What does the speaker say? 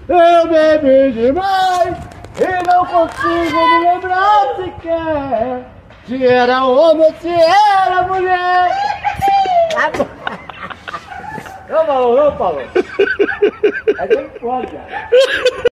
Eu bebi demais e não consigo me lembrar sequer se era homem ou se era mulher. Não falou, não falou. É bem foda.